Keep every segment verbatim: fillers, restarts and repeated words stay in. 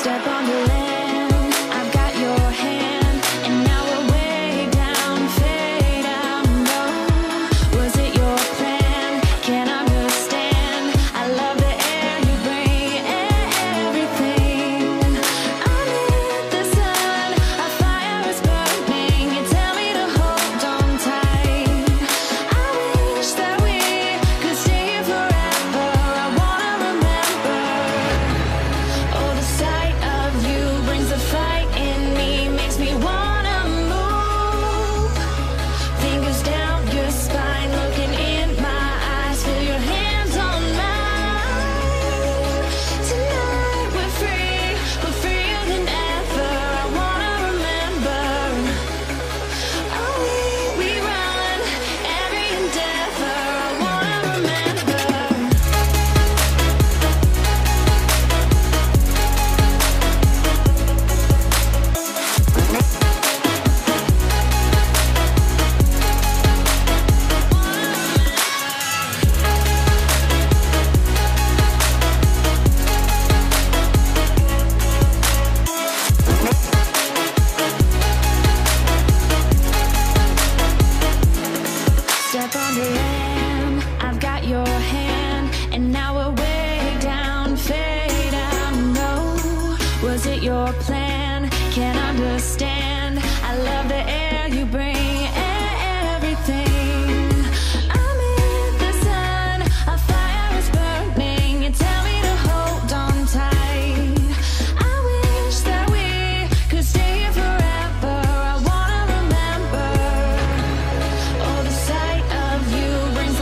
Step on the land, I've got your hand, and now we're way down, fade out, no. Was it your plan? Can't understand. I love the air you bring, everything. I'm in the sun, a fire is burning. You tell me to hold on tight. I wish that we could stay here forever. I wanna remember. Oh, the sight of you brings a fight in me, makes me wanna move. Fingers down your spine, looking in my eyes, feel your hands on mine. Tonight we're free, we're freer than ever. I wanna remember. Oh, we, we run every endeavor. I wanna remember. Step on the land, I've got your hand, and now we're way down, fade out, no. Was it your plan? Can't understand. I love the air you bring, everything. I'm in the sun, a fire is burning. You tell me to hold on tight. I wish that we could stay here forever. I wanna remember. Oh, the sight of you brings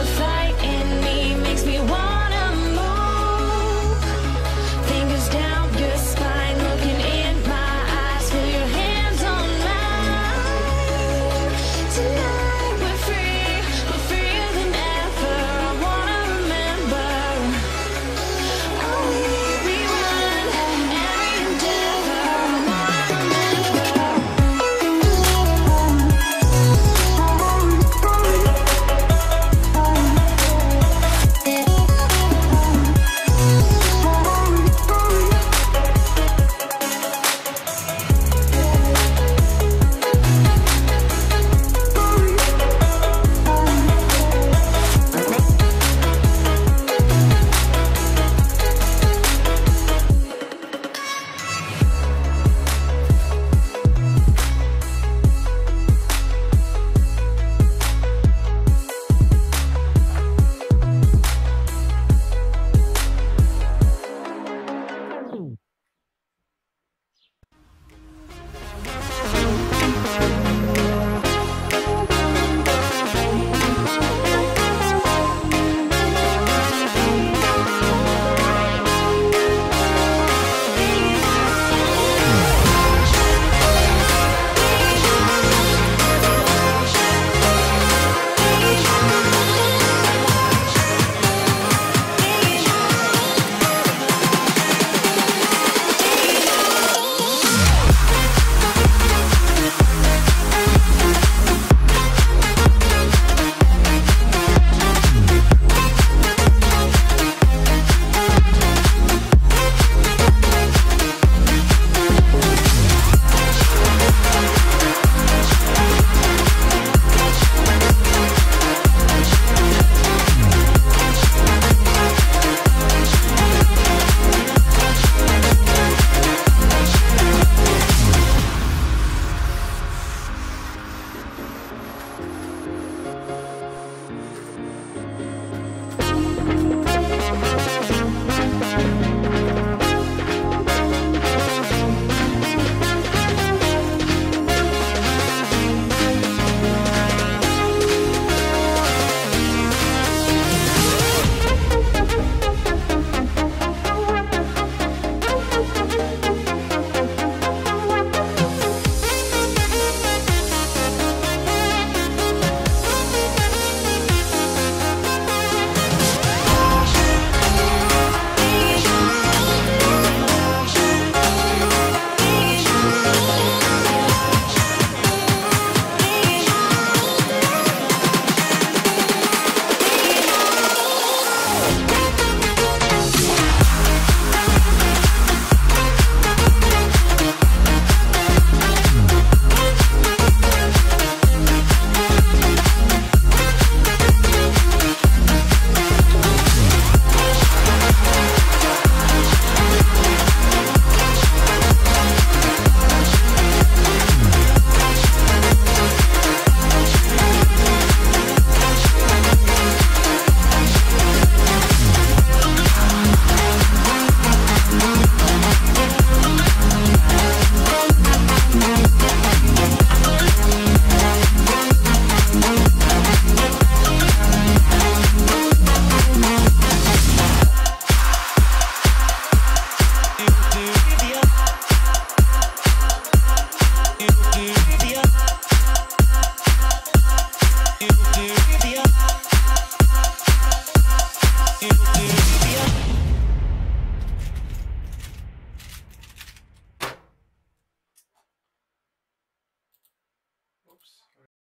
Oops.